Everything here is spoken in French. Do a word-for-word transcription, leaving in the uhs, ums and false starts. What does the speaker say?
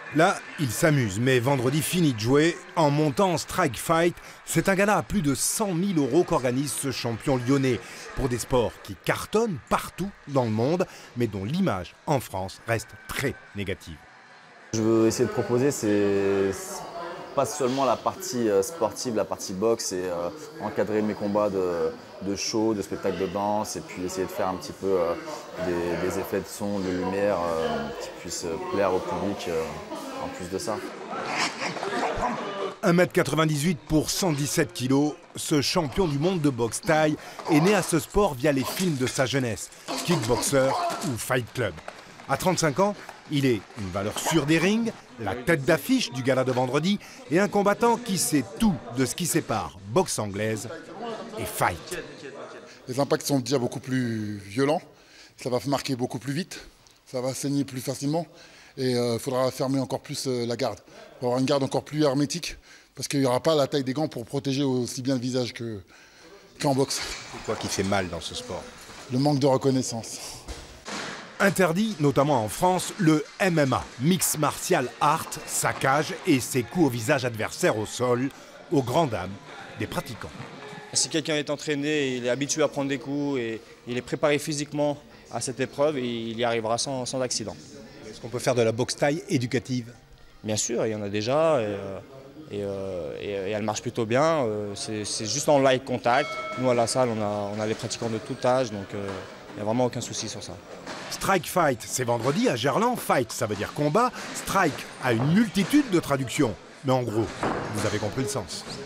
Là, il s'amuse, mais vendredi finit de jouer en montant en Strike Fight. C'est un gala à plus de cent mille euros qu'organise ce champion lyonnais pour des sports qui cartonnent partout dans le monde, mais dont l'image en France reste très négative. Je veux essayer de proposer, c'est pas seulement la partie sportive, la partie boxe, et euh, encadrer mes combats de, de show, de spectacle de danse, et puis essayer de faire un petit peu euh, des, des effets de son, de lumière euh, qui puissent plaire au public euh, en plus de ça. un mètre quatre-vingt-dix-huit pour cent dix-sept kilos, ce champion du monde de boxe thaï est né à ce sport via les films de sa jeunesse, Kickboxer ou Fight Club. À trente-cinq ans, il est une valeur sûre des rings, la tête d'affiche du gala de vendredi et un combattant qui sait tout de ce qui sépare boxe anglaise et fight. Les impacts sont déjà beaucoup plus violents, ça va marquer beaucoup plus vite, ça va saigner plus facilement et il euh, faudra fermer encore plus euh, la garde, pour avoir une garde encore plus hermétique parce qu'il n'y aura pas la taille des gants pour protéger aussi bien le visage que, qu'en boxe. C'est quoi qui fait mal dans ce sport? Le manque de reconnaissance. Interdit, notamment en France, le M M A, Mixed Martial Art, saccage et ses coups au visage adversaire au sol, aux grandes dames des pratiquants. Si quelqu'un est entraîné, il est habitué à prendre des coups et il est préparé physiquement à cette épreuve, et il y arrivera sans, sans accident. Est-ce qu'on peut faire de la boxe thaï éducative? Bien sûr, il y en a déjà et, euh, et, euh, et, et elle marche plutôt bien. Euh, c'est juste en live contact. Nous à la salle, on a, on a des pratiquants de tout âge, donc euh, il n'y a vraiment aucun souci sur ça. Strike Fight, c'est vendredi à Gerland. Fight, ça veut dire combat. Strike a une multitude de traductions. Mais en gros, vous avez compris le sens.